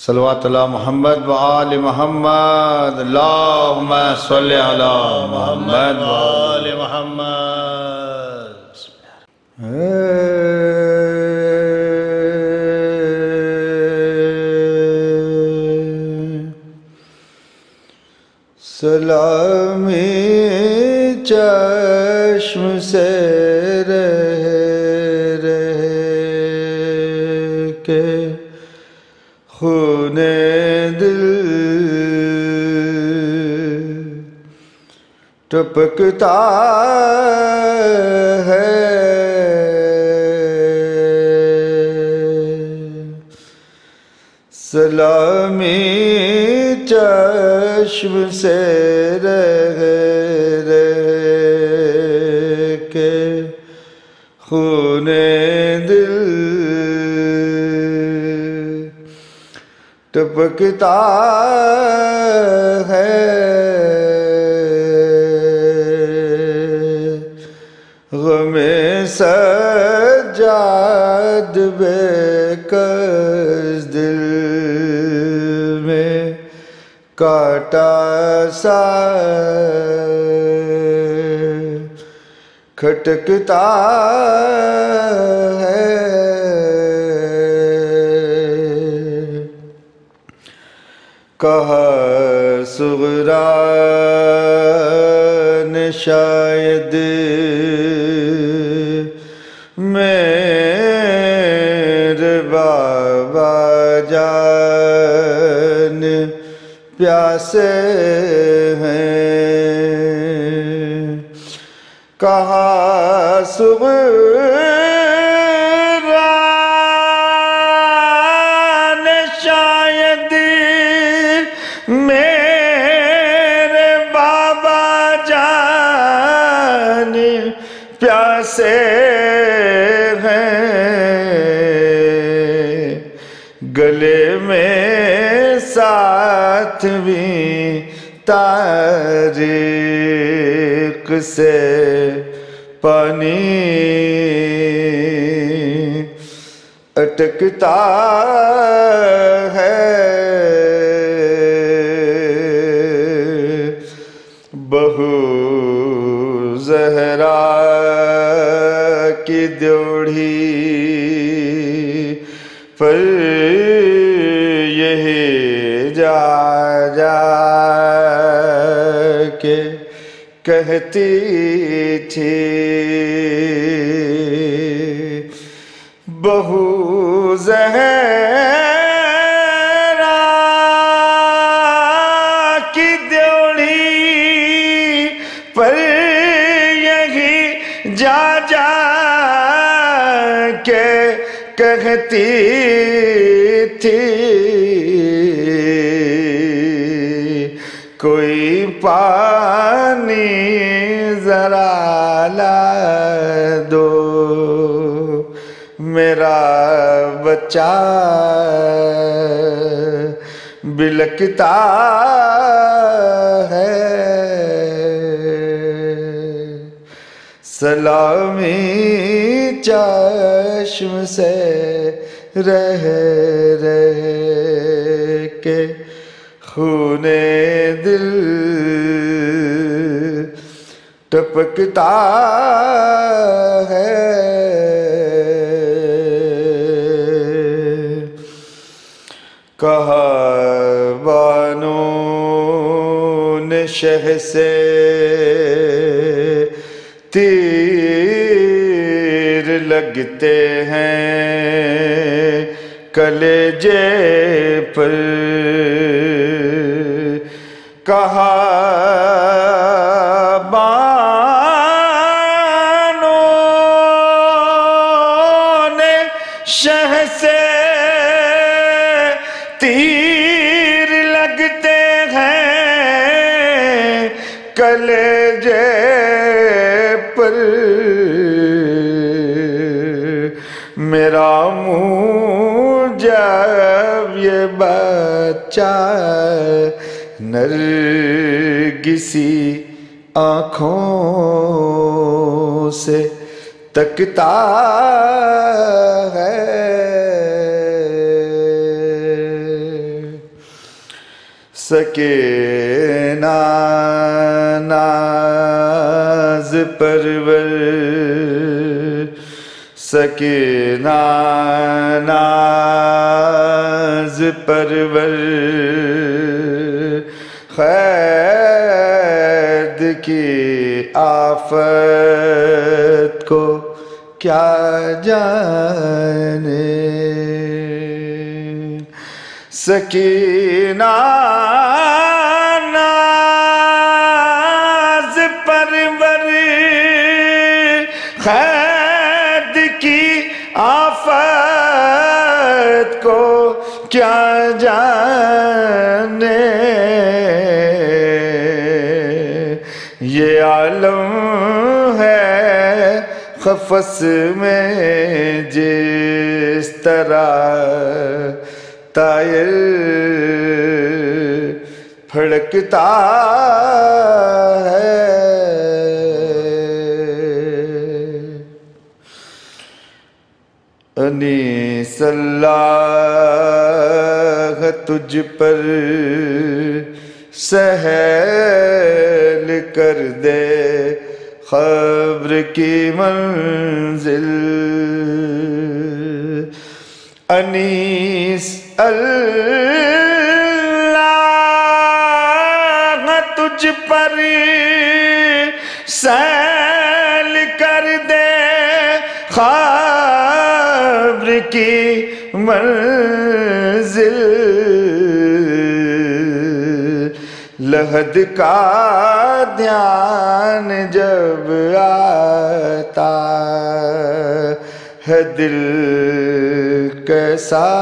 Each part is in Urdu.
صلوات اللہ محمد و آل محمد اللہم صلی علی محمد و آل محمد. سلامی چشم سے رہ کے خون دل ٹپکتا ہے، سلامی چشم سے رہ کے خون دل ٹپکتا ہے، غم سجاد بے کس دل میں کاٹا سا کھٹکتا ہے، کہا صغرا نے شاید میرے بابا جان پیاسے ہیں، کہا صغرا نے شاید میرے بابا جان پیاسے ہیں، گلے میں ساتویں تاریخ سے پانی اٹکتا ہے، بہو زہرا کی دیوڑھی پر یہی جا کے کہتی تھی، بہو زہرا کی دیوڑی پر یہی جا کے کہتی تھی، کوئی پانی ذرا لا دو، میرا بچہ بلکتا ہے، سلامی چشم سے رہ کے خون دل ٹپکتا ہے، کہا بانو نے شہ سے تیر لگتے ہیں کلیجے پر، کہا بانو نے شہ سے تیر لگتے ہیں کلیجے پر، میرا منہ جب یہ بچہ نرگسی آنکھوں سے تکتا ہے، سکینہ ناز پرور سکینہ ناز پرور خیر کی آفت کو کیا جانے سکینہ ناز پرور خیر کی آفت کو کیا جانے یہ عالم ہے قفس میں جس طرح طائر پھڑکتا ہے انیس اللہ تجھ پر سہل کر دے قبر کی منزل انیس اللہ تجھ پر سیل کر دے قبر کی منزل لحد کا دھیان جب آتا ہے دل کیسا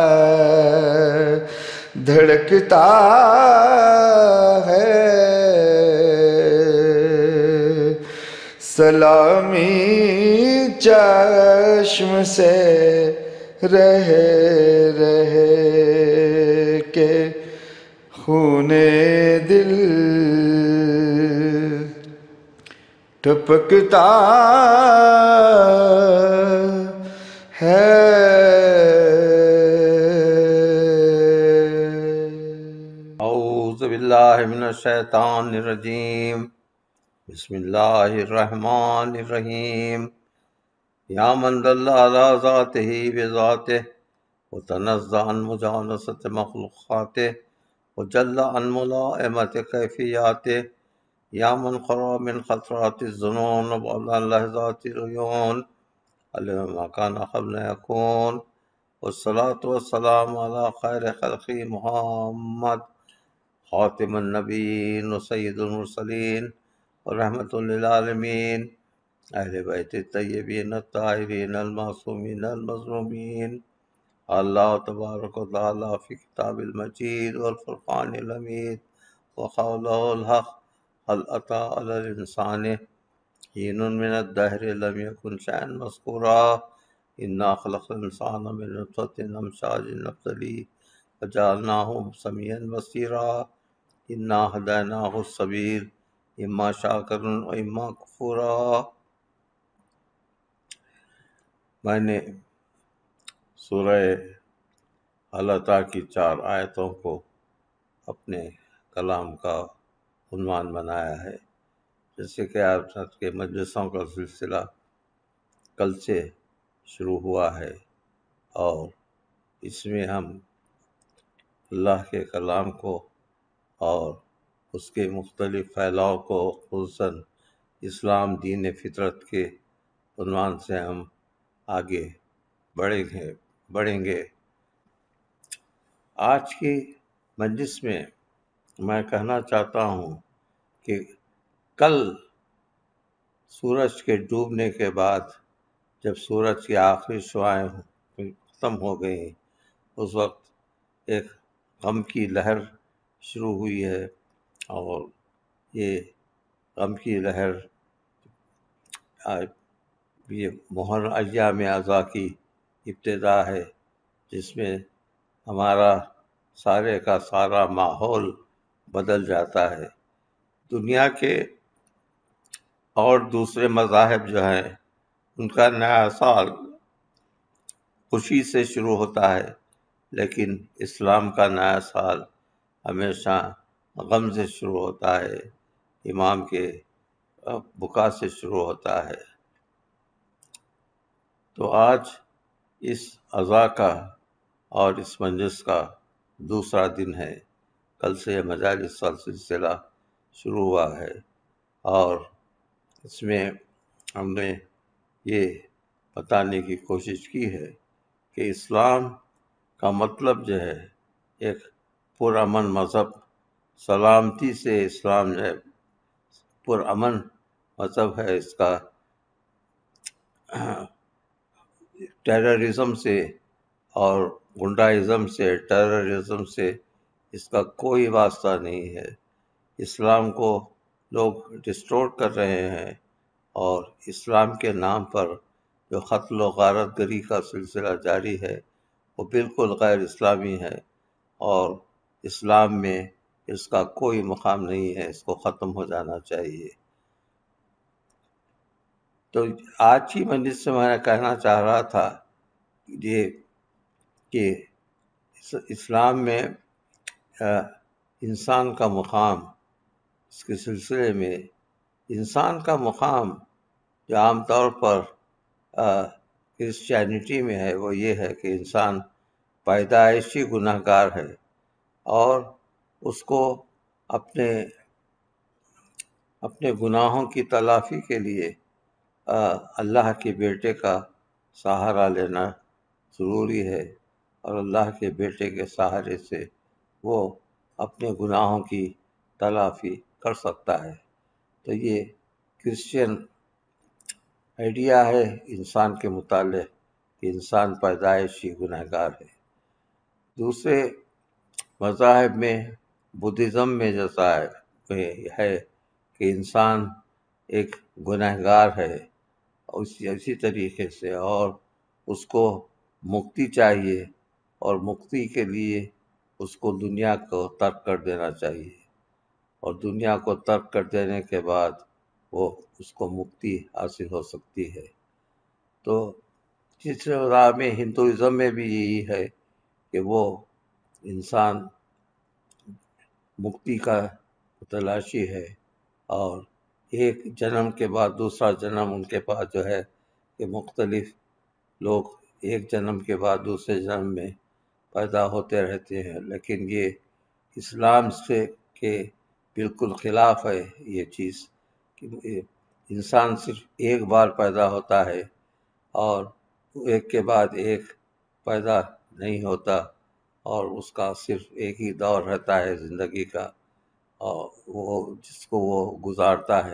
دھڑکتا ہے سلامی چشم سے رہے کہ خون دل ٹپکتا ہے اعوذ باللہ من الشیطان الرجیم بسم اللہ الرحمن الرحیم یا من دل علی ذاتہ بذاتہ وتنزہ عن مجانست مخلوقاتہ وجل عن ملائمت کیفیاتہ یا من خرا من خطرات الظنون وعلى لحظات العیون علم ما كان قبل يكون والصلاة والسلام على خیر خلق محمد خاتم النبیین وسید المرسلین ورحمۃ للعالمین اہل بیت الطیبین الطاہرین المعصومین المظلومین اللہ تبارک و تعالی فی کتاب المجید والفرقان الحمید وقولہ الحق هل اتى على الانسان حين من الدهر لم يكن شيئا مذكورا انا خلقنا الانسان من نطفة امشاج نبتليه فجعلناه سميعا بصيرا انا هديناه السبيل اما شاكرا واما كفورا. میں نے سورہ العطا کی 4 آیتوں کو اپنے کلام کا عنوان بنایا ہے. جیسے کہ آپ سب کے مجلسوں کا سلسلہ کل سے شروع ہوا ہے اور اس میں ہم اللہ کے کلام کو اور اس کے مختلف پھیلاؤ کو خصوصاً اسلام دین فطرت کے عنوان سے ہم آگے بڑھیں گے. آج کی مجلس میں میں کہنا چاہتا ہوں کہ کل سورج کے ڈوبنے کے بعد جب سورج کی آخری شعائیں ختم ہو گئیں اس وقت ایک غم کی لہر شروع ہوئی ہے اور یہ غم کی لہر یہ محرم ایام اعضاء کی ابتدا ہے جس میں ہمارا سارے کا سارا ماحول بدل جاتا ہے. دنیا کے اور دوسرے مذاہب جو ہیں ان کا نیا سال خوشی سے شروع ہوتا ہے لیکن اسلام کا نیا سال ہمیشہ غم سے شروع ہوتا ہے، امام کے بکا سے شروع ہوتا ہے۔ تو آج اس عزا کا اور اس مجلس کا دوسرا دن ہے۔ کل سے یہ مجالس کا سلسلہ شروع ہوا ہے، اور اس میں ہم نے یہ بتانے کی کوشش کی ہے کہ اسلام کا مطلب جو ہے ایک پرامن مذہب، سلامتی سے اسلام جو ہے پرامن مذہب ہے، اس کا ٹیررزم سے اور گنڈائزم سے، ٹیررزم سے اس کا کوئی واسطہ نہیں ہے۔ اسلام کو لوگ ڈسٹورٹ کر رہے ہیں، اور اسلام کے نام پر جو قتل و غارت گری کا سلسلہ جاری ہے وہ بالکل غیر اسلامی ہے، اور اسلام میں اس کا کوئی مقام نہیں ہے، اس کو ختم ہو جانا چاہیے۔ تو آج کی مجلس سے میں کہنا چاہ رہا تھا یہ کہ اسلام میں انسان کا مقام، اس کے سلسلے میں انسان کا مقام جو عام طور پر کرسچینٹی میں ہے وہ یہ ہے کہ انسان پیدائشی گناہ گار ہے، اور اس کو اپنے گناہوں کی تلافی کے لیے اللہ کے بیٹے کا سہارا لینا ضروری ہے، اور اللہ کے بیٹے کے سہارے سے وہ اپنے گناہوں کی تلافی کر سکتا ہے۔ تو یہ کرسچین آئیڈیا ہے انسان کے متعلق کہ انسان پیدائشی گناہ گار ہے۔ دوسرے مذاہب میں، بدھزم میں جیسا ہے کہ انسان ایک گناہ گار ہے، اسی طریقے سے، اور اس کو مکتی چاہیے، اور مکتی کے لیے اس کو دنیا کو ترک کر دینا چاہیے، اور دنیا کو ترک کر دینے کے بعد وہ اس کو مکتی حاصل ہو سکتی ہے۔ تو تیسرے راہ میں ہندوازم میں بھی یہی ہے کہ وہ انسان مکتی کا تلاشی ہے، اور ایک جنم کے بعد دوسرا جنم ان کے پاس جو ہے کہ مختلف لوگ ایک جنم کے بعد دوسرے جنم میں پیدا ہوتے رہتے ہیں، لیکن یہ اسلام سے کے بالکل خلاف ہے یہ چیز کہ انسان صرف ایک بار پیدا ہوتا ہے، اور ایک کے بعد ایک پیدا نہیں ہوتا، اور اس کا صرف ایک ہی دور رہتا ہے زندگی کا، اور وہ جس کو وہ گزارتا ہے۔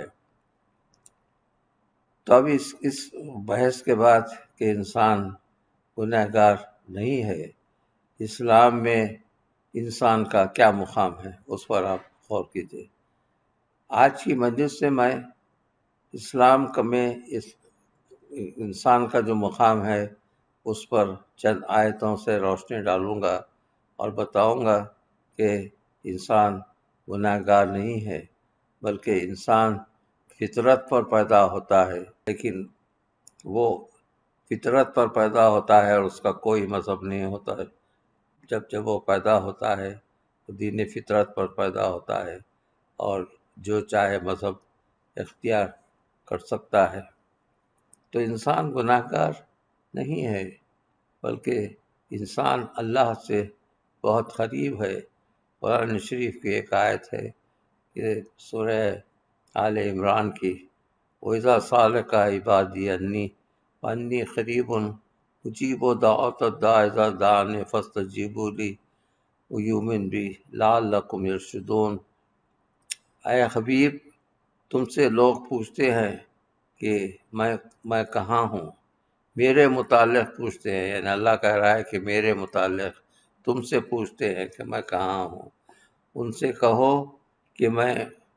تو اب اس بحث کے بعد کہ انسان گناہ گار نہیں ہے، اسلام میں انسان کا کیا مقام ہے اس پر آپ غور کیجیے۔ آج کی مجلس سے میں اسلام میں انسان کا جو مقام ہے اس پر چند آیتوں سے روشنی ڈالوں گا، اور بتاؤں گا کہ انسان گناہ گار نہیں ہے، بلکہ انسان فطرت پر پیدا ہوتا ہے، لیکن وہ فطرت پر پیدا ہوتا ہے اور اس کا کوئی مذہب نہیں ہوتا ہے۔ جب وہ پیدا ہوتا ہے تو دین فطرت پر پیدا ہوتا ہے، اور جو چاہے مذہب اختیار کر سکتا ہے۔ تو انسان گناہ گار نہیں ہے، بلکہ انسان اللہ سے بہت قریب ہے۔ قرآن شریف کی ایک آیت ہے کہ سورہ آل عمران کی، وَإِذَا سَأَلَكَ عِبَادِي عَنِّي فَإِنِّي قَرِيبٌ أُجِيبُ دَعْوَةَ الدَّاعِ إِذَا دَعَانِ فَاسْتَجِيبُوا لِي وَلْيُؤْمِنُوا بِي لَعَلَّكُمْ يَرْشُدُونَ۔ اے حبیب، تم سے لوگ پوچھتے ہیں کہ میں کہاں ہوں، میرے متعلق پوچھتے ہیں، یعنی اللہ کہہ رہا ہے کہ میرے متعلق تم سے پوچھتے ہیں کہ میں کہاں ہوں۔ ان سے کہو کہ میں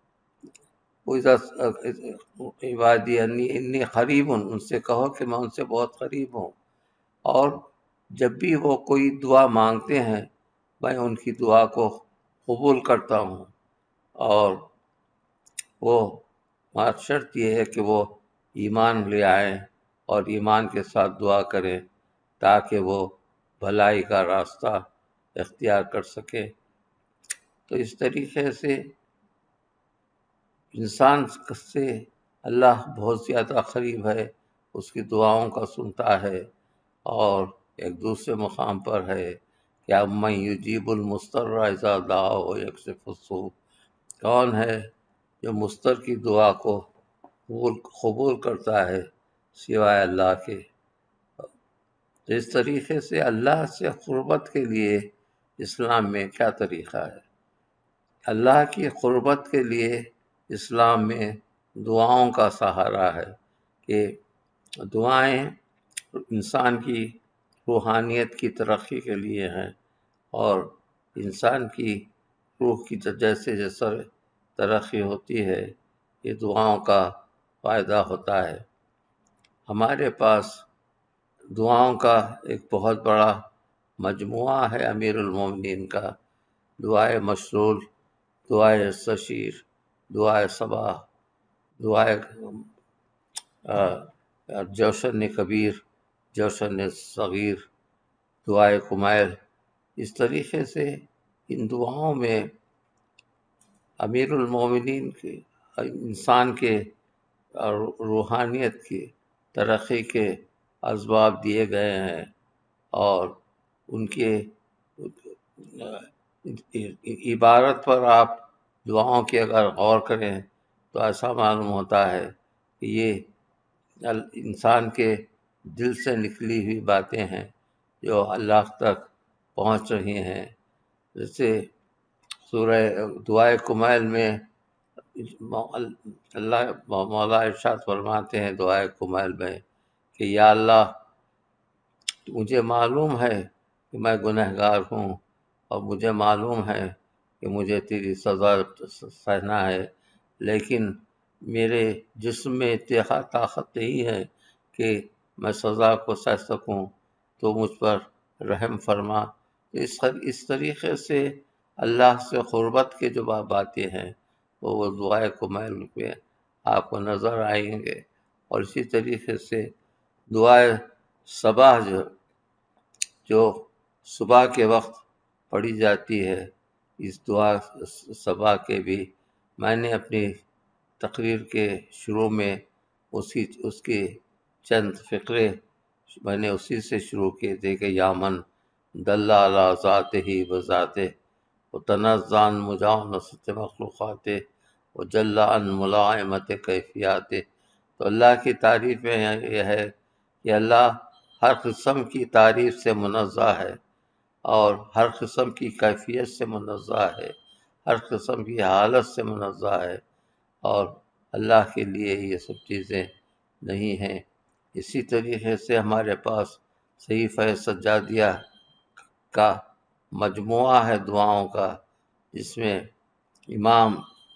عبادی انی قریب ہوں، ان سے کہو کہ میں ان سے بہت قریب ہوں، اور جب بھی وہ کوئی دعا مانگتے ہیں میں ان کی دعا کو قبول کرتا ہوں، اور وہ شرط یہ ہے کہ وہ ایمان لے آئیں اور ایمان کے ساتھ دعا کریں تاکہ وہ بھلائی کا راستہ اختیار کر سکیں۔ تو اس طریقے سے انسان سے اللہ بہت زیادہ قریب ہے، اس کی دعاؤں کا سنتا ہے، اور ایک دوسرے مقام پر ہے کہ امن یجیب المضطر اذا دعاہ ویکشف السوء، کون ہے جو مضطر کی دعا کو قبول کرتا ہے سوائے اللہ کے۔ تو اس طریقے سے اللہ سے قربت کے لیے اسلام میں کیا طریقہ ہے؟ اللہ کی قربت کے لیے اسلام میں دعاؤں کا سہارا ہے کہ دعائیں انسان کی روحانیت کی ترقی کے لیے ہیں، اور انسان کی روح کی جیسے جیسے ترقی ہوتی ہے یہ دعاؤں کا فائدہ ہوتا ہے۔ ہمارے پاس دعاؤں کا ایک بہت بڑا مجموعہ ہے امیر المومنین کا، دعائے مشرول، دعائے استشیر، دعائے صباح، دعائے جوشن کبیر، جوشن صغیر، دعائے کمیل۔ اس طریقے سے ان دعاؤں میں امیر المومنین کے انسان کے روحانیت کی ترقی کے اسباب دیے گئے ہیں، اور ان کے عبارت پر آپ دعاؤں کی اگر غور کریں تو ایسا معلوم ہوتا ہے کہ یہ انسان کے دل سے نکلی ہوئی باتیں ہیں جو اللہ تک پہنچ رہی ہیں۔ جیسے سورہ دعائے کمیل میں اللہ مولا ارشاد فرماتے ہیں دعائے کمیل میں کہ یا اللہ مجھے معلوم ہے کہ میں گنہگار ہوں، اور مجھے معلوم ہے کہ مجھے تیری سزا سہنا ہے، لیکن میرے جسم میں اتنا طاقت نہیں ہے کہ میں سزا کو سہ سکوں، تو مجھ پر رحم فرما۔ اس طریقے سے اللہ سے قربت کے جو باتیں ہیں وہ دعائے کمیل پہ آپ کو نظر آئیں گے، اور اسی طریقے سے دعائے صباح جو صبح کے وقت پڑھی جاتی ہے، اس دعا صباح کے بھی میں نے اپنی تقریر کے شروع میں اس کے چند فقرے میں نے اسی سے شروع کیے تھے کہ یامن دل علی ذاتہ بذاتہ وتنزان مجاونست مخلوقات وجل عن ملائمت کیفیات۔ تو اللہ کی تعریف میں یہ ہے کہ اللہ ہر قسم کی تعریف سے منزہ ہے، اور ہر قسم کی کیفیت سے منزہ ہے، ہر قسم کی حالت سے منزہ ہے، اور اللہ کے لیے یہ سب چیزیں نہیں ہیں۔ اسی طریقے سے ہمارے پاس صحیفہ سجادیہ کا مجموعہ ہے دعاؤں کا، جس میں امام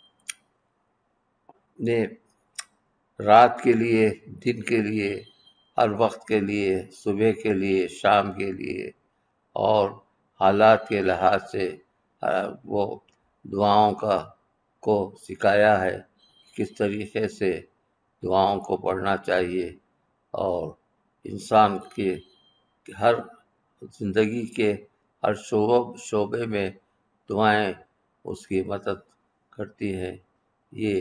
نے رات کے لیے، دن کے لیے، ہر وقت کے لیے، صبح کے لیے، شام کے لیے، اور حالات کے لحاظ سے وہ دعاؤں کو سکھایا ہے، کس طریقے سے دعاؤں کو پڑھنا چاہیے، اور انسان کے ہر زندگی کے ہر شعبے میں دعائیں اس کی مدد کرتی ہیں۔ یہ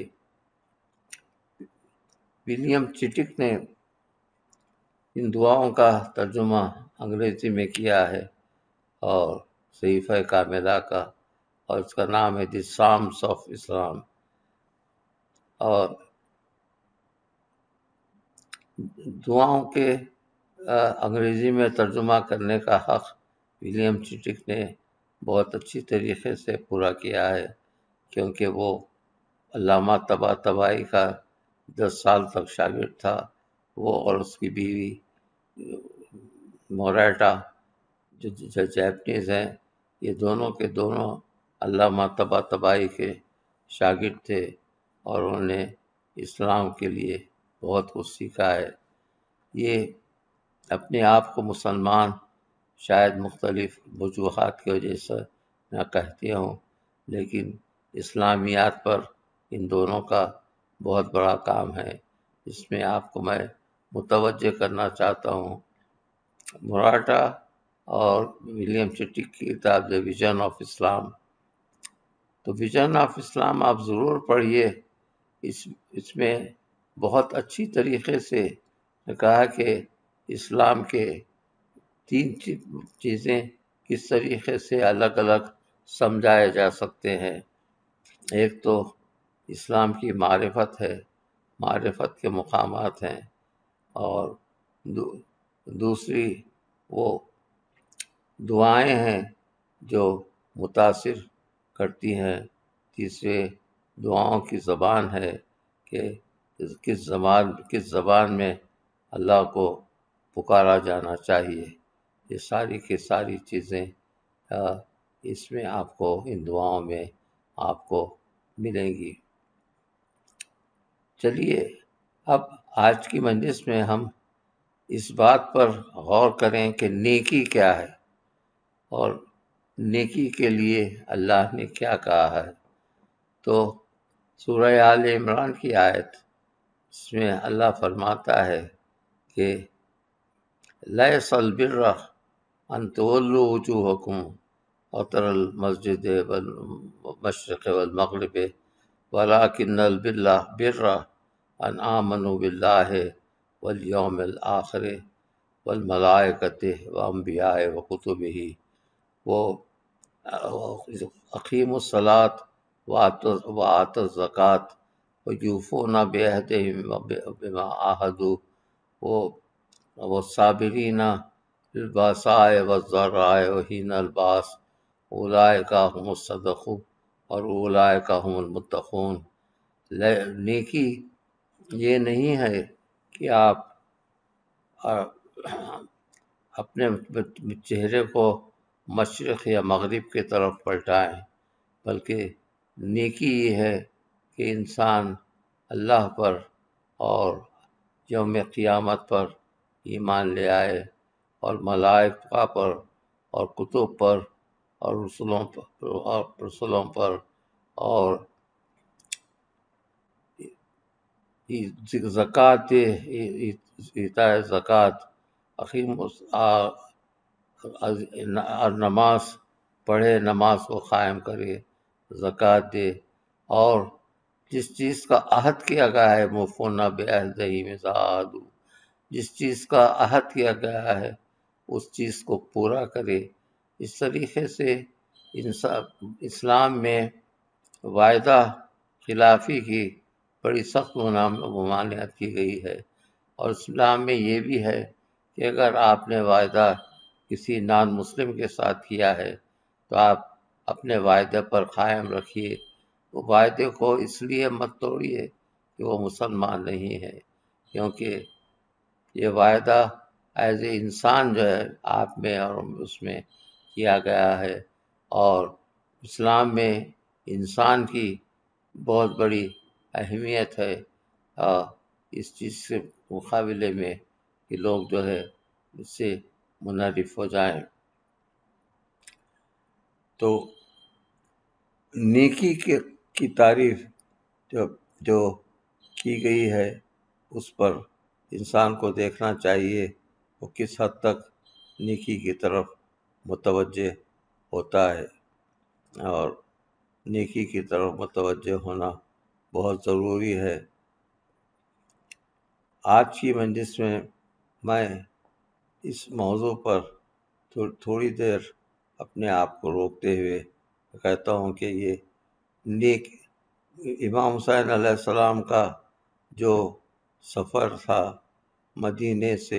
ولیم چٹک نے ان دعاؤں کا ترجمہ انگریزی میں کیا ہے، اور صحیفہ کاملہ کا، اور اس کا نام ہے دی سامس آف اسلام۔ اور دعاؤں کے انگریزی میں ترجمہ کرنے کا حق ولیم چٹک نے بہت اچھی طریقے سے پورا کیا ہے، کیونکہ وہ علامہ طباطبائی کا 10 سال تک شاگرد تھا، وہ اور اس کی بیوی موریٹا جو جیپنیز ہیں، یہ دونوں کے دونوں علامہ طباطبائی کے شاگرد تھے، اور انہوں نے اسلام کے لیے بہت کچھ سیکھا ہے۔ یہ اپنے آپ کو مسلمان شاید مختلف وجوہات کی وجہ سے نہ کہتے ہوں، لیکن اسلامیات پر ان دونوں کا بہت بڑا کام ہے۔ اس میں آپ کو میں متوجہ کرنا چاہتا ہوں، موراٹا اور ولیم چٹک کی کتاب دی ویژن آف اسلام، تو ویژن آف اسلام آپ ضرور پڑھیے. اس میں بہت اچھی طریقے سے کہا کہ اسلام کے 3 چیزیں کس طریقے سے الگ الگ سمجھائے جا سکتے ہیں. ایک تو اسلام کی معرفت ہے، معرفت کے مقامات ہیں، اور دوسری وہ دعائیں ہیں جو متاثر کرتی ہیں. تیسرے دعاؤں کی زبان ہے کہ کس زبان میں اللہ کو پکارا جانا چاہیے. یہ ساری کی ساری چیزیں اس میں آپ کو، ان دعاؤں میں آپ کو ملیں گی. چلیے اب آج کی مجلس میں ہم اس بات پر غور کریں کہ نیکی کیا ہے اور نیکی کے لیے اللہ نے کیا کہا ہے. تو سورہ آل عمران کی آیت، اس میں اللہ فرماتا ہے کہ لیس البر ان تولوا وجوہکم اطر المسجد والمشرق والمغرب ولکن البر ان آمنوا باللہ والیوم الآخر والملائکۃ وانبیاء وکتبہ اقیموا الصلاۃ وآتوا الزکاۃ ویوفون بعہدہم بما عاہدوا والصابرین فی البأساء والضراء وحین الباس اولئک هم الصدقوا اور اولئک هم المتقون. نیکی یہ نہیں ہے کہ آپ اپنے چہرے کو مشرق یا مغرب کی طرف پلٹائیں، بلکہ نیکی یہ ہے کہ انسان اللہ پر اور یوم قیامت پر ایمان لے آئے، اور ملائکہ پر اور کتب پر اور رسولوں پر اور زکوٰۃ دے، ایتاء زکوٰۃ، اور نماز پڑھے، نماز کو قائم کرے، زکوٰۃ دے، اور جس چیز کا عہد کیا گیا ہے موفون بعہدہم اذا عاہدوا، جس چیز کا عہد کیا گیا ہے اس چیز کو پورا کرے. اس طریقے سے اسلام میں وعدہ خلافی کی بڑی سخت ممانعت کی گئی ہے. اور اسلام میں یہ بھی ہے کہ اگر آپ نے وعدہ کسی نان مسلم کے ساتھ کیا ہے تو آپ اپنے وعدے پر قائم رکھیے. وہ وعدے کو اس لیے مت توڑیے کہ وہ مسلمان نہیں ہے، کیونکہ یہ وعدہ ایز اے انسان جو ہے آپ میں اور اس میں کیا گیا ہے. اور اسلام میں انسان کی بہت بڑی اہمیت ہے اس چیز کے مقابلے میں کہ لوگ جو ہے اس سے منحرف ہو جائیں. تو نیکی کی تعریف جو کی گئی ہے اس پر انسان کو دیکھنا چاہیے وہ کس حد تک نیکی کی طرف متوجہ ہوتا ہے، اور نیکی کی طرف متوجہ ہونا بہت ضروری ہے. آج کی مجلس میں میں اس موضوع پر تھوڑی دیر اپنے آپ کو روکتے ہوئے کہتا ہوں کہ یہ امام حسین علیہ السلام کا جو سفر تھا مدینے سے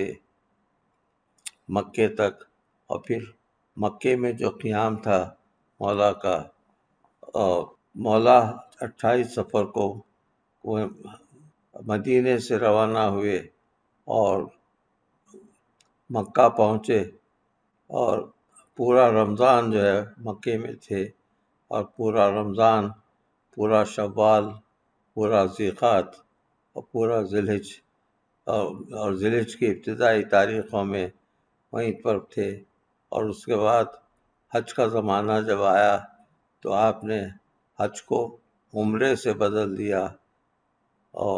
مکے تک، اور پھر مکے میں جو قیام تھا مولا کا، مولا 28 سفر کو وہ مدینے سے روانہ ہوئے اور مکہ پہنچے، اور پورا رمضان جو ہے مکے میں تھے، اور پورا رمضان، پورا شوال، پورا ذیقعد اور پورا ذوالحج، اور ذوالحج کی ابتدائی تاریخوں میں وہیں پر تھے. اور اس کے بعد حج کا زمانہ جب آیا تو آپ نے حج کو عمرے سے بدل دیا، اور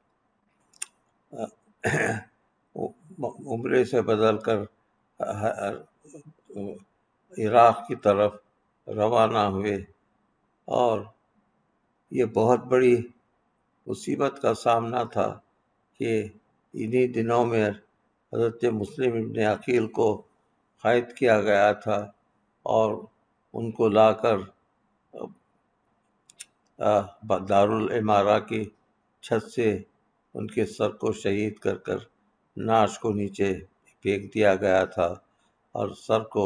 عمرے سے بدل کر عراق کی طرف روانہ ہوئے. اور یہ بہت بڑی مصیبت کا سامنا تھا کہ انہی دنوں میں حضرت مسلم ابن عقیل کو قید کیا گیا تھا اور ان کو لا کر دارالعمارہ کی چھت سے ان کے سر کو شہید کر کر نعش کو نیچے پھینک دیا گیا تھا اور سر کو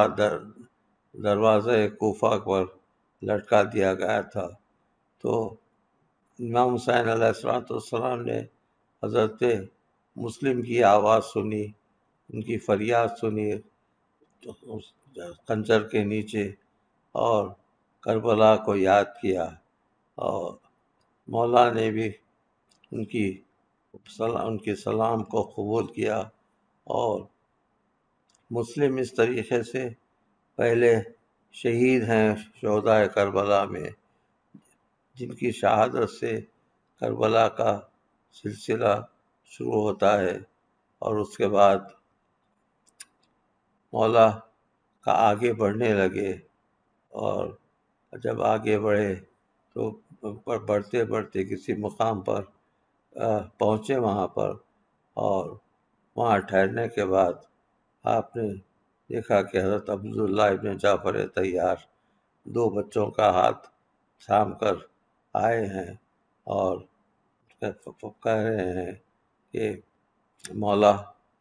دروازہ کوفہ پر لٹکا دیا گیا تھا۔ تو امام حسین علیہ السلام نے حضرت مسلم کی آواز سنی، ان کی فریاد سنی خنجر کے نیچے، اور کربلا کو یاد کیا، اور مولا نے بھی ان کے سلام کو قبول کیا۔ اور مسلم اس طریقے سے پہلے شہید ہیں شہدائے کربلا میں، جن کی شہادت سے کربلا کا سلسلہ شروع ہوتا ہے، اور اس کے بعد مولا کا آگے بڑھنے لگے، اور جب آگے بڑھے تو بڑھتے بڑھتے کسی مقام پر پہنچے وہاں پر، اور وہاں ٹھہرنے کے بعد آپ نے دیکھا کہ حضرت عبداللہ ابن جعفر طیار 2 بچوں کا ہاتھ تھام کر آئے ہیں اور کہہ رہے ہیں کہ مولا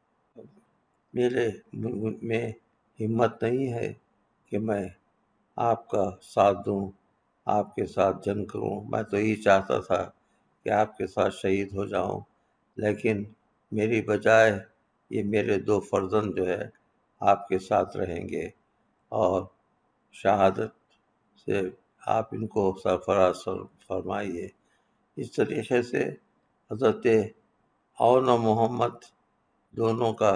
میں ہمت نہیں ہے کہ میں آپ کا ساتھ دوں، آپ کے ساتھ جنگ کروں، میں تو یہی چاہتا تھا کہ آپ کے ساتھ شہید ہو جاؤں، لیکن میری بجائے یہ میرے 2 فرزند جو ہے آپ کے ساتھ رہیں گے، اور شہادت سے آپ ان کو سرفراز فرمائیے۔ اس طریقے سے حضرت عون و محمد دونوں کا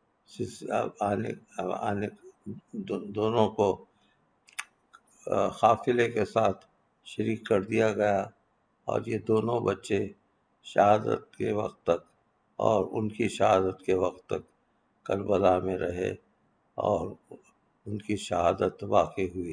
دونوں کو قافلے کے ساتھ شریک کر دیا گیا، اور یہ دونوں بچے شہادت کے وقت تک، اور ان کی شہادت کے وقت تک کربلا میں رہے، اور ان کی شہادت واقع ہوئی۔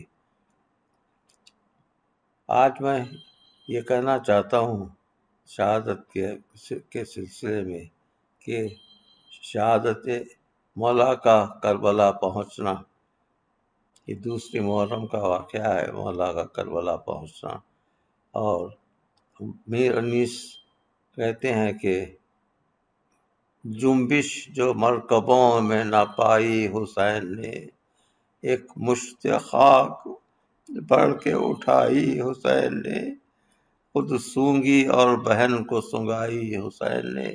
آج میں یہ کہنا چاہتا ہوں شہادت کے سلسلے میں کہ شہادت مولا کا کربلا پہنچنا، یہ 2 محرم کا واقعہ ہے، مولا کا کربلا پہنچنا۔ اور میر انیس کہتے ہیں کہ جنبش جو مرکبوں میں نہ پائی حسین نے، ایک مشت خاک بڑھ کے اٹھائی حسین نے، خود سونگی اور بہن کو سنگائی حسین نے،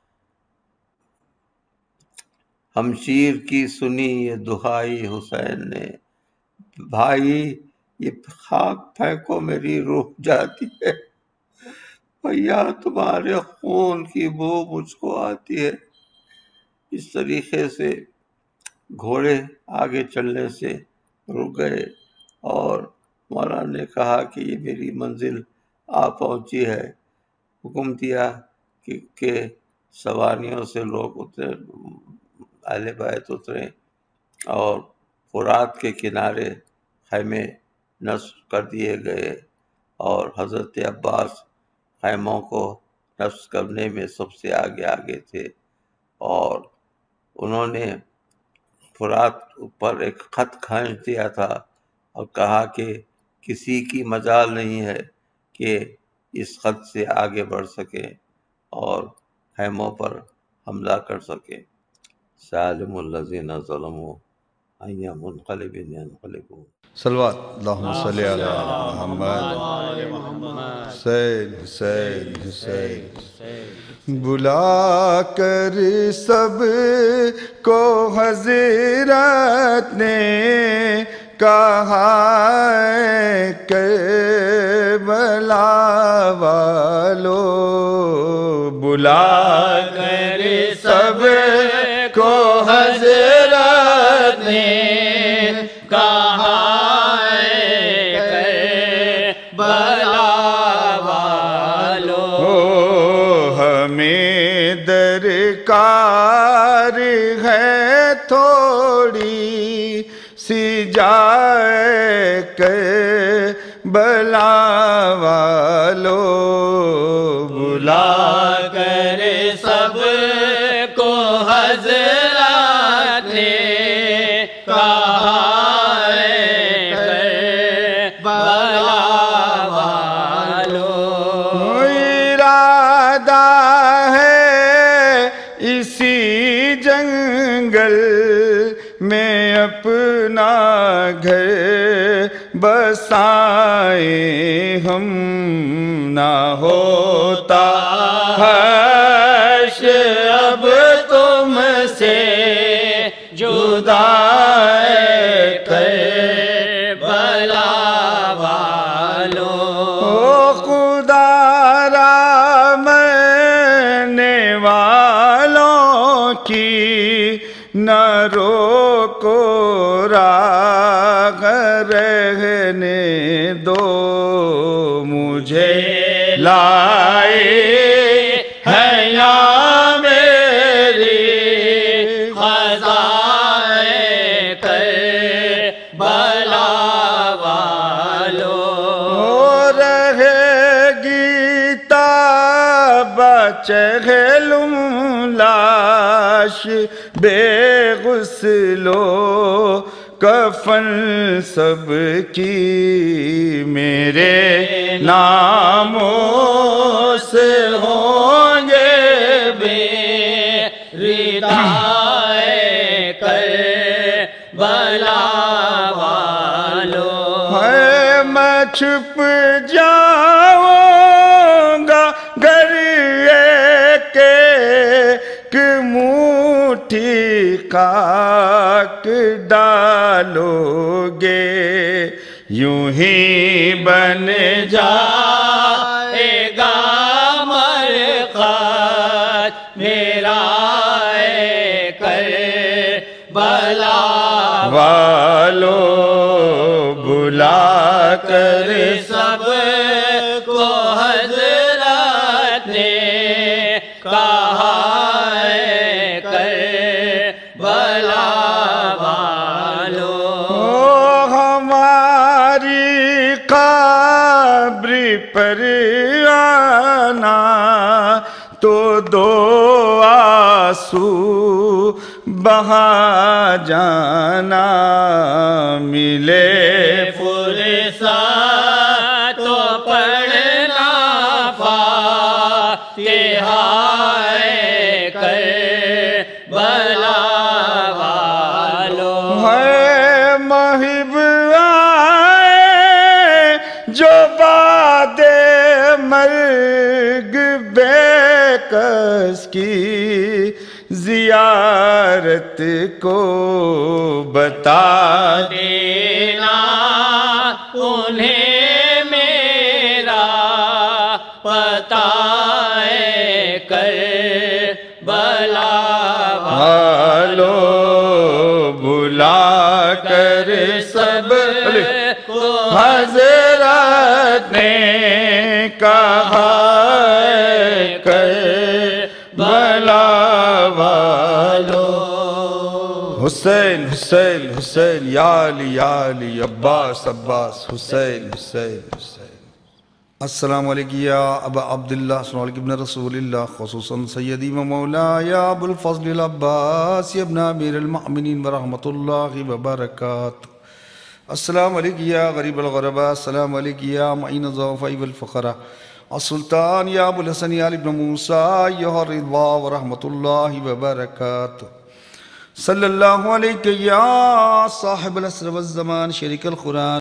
ہمشیر کی سنی یہ دہائی حسین نے، بھائی یہ خاک پھینکو میری روح جاتی ہے، بھیا تمہارے خون کی بو مجھ کو آتی ہے۔ اس طریقے سے گھوڑے آگے چلنے سے رک گئے، اور مولا نے کہا کہ یہ میری منزل آ پہنچی ہے۔ حکم دیا کہ سواریوں سے لوگ اترے، اہل بیت اتریں، اور فرات کے کنارے خیمے نصب کر دیے گئے، اور حضرت عباس خیموں کو نصب کرنے میں سب سے آگے تھے، اور انہوں نے فرات پر ایک خط کھینچ دیا تھا اور کہا کہ کسی کی مجال نہیں ہے کہ اس خط سے آگے بڑھ سکے اور خیموں پر حملہ کر سکے۔ سالم الذین ظلموا ای منقلب ینقلبون۔ صلوات اللہم صلی علی محمد، حسین حسین حسین۔ بلا کر سب کو حضرت نے کہا کربلا والو، بلا کر سب کو حضرت نے کہا کربلا والو، ہمیں درکار ہے تھوڑی سی جائے بلا والو بلا کر سب کو حضرات نے کہا ہے کربلا والو، ارادہ ہے اسی جنگل میں اپنا گھر بسائیں ہم، نہ ہوتا حشر اب تم سے جدا کربلا والو، او خدا را مرنے والوں کی نہ روکو راہ رہنے دو، مجھے لائے ہے یا میری خزائیں کربلا والو، رہے گی چہلم لاش بے غسلو کفن سب کی، میرے ناموں سے ہوں گے بے ردائے کربلا والو، ہے میں چھپ جاؤں گا گر ایک مٹھی خاک ڈالو گے، یوں ہی بن جائے گا مرقد میرا کربلا والو بلا کر سب کو حضرت نے کہا ہے کربلا والو، ہماری قبر پر آنا تو دو آنسو بہا جانا، ملے فرصت تو پڑھنا فاتحہ کربلا والو، ہے محب آئے جو بعد مرگ بے کس کی زیارت کو بتا دینا انہیں میرا پتہ کربلا والو بلا کر سب کو حضرت نے کہا کربلا والو، حسین حسین حسین یا علی یا علی، عباس عباس، حسین حسین حسین۔ السلام علیکم یا ابا عبداللہ، السلام علیکم ابن رسول اللہ، خصوصاً سیدی و مولاي ابو الفضل العباس ابن امیر المؤمنین ورحمۃ اللہ وبرکاتہ۔ السلام علیکم یا غریب الغرباء، السلام علیکم یا معین الضعفاء والفقراء، السلطان یا ابو الحسن علی بن موسیٰ ایھا الرضا ورحمۃ اللہ وبرکاتہ۔ صلی اللہ علیہ یا صاحب العصر والزمان شریک القرآن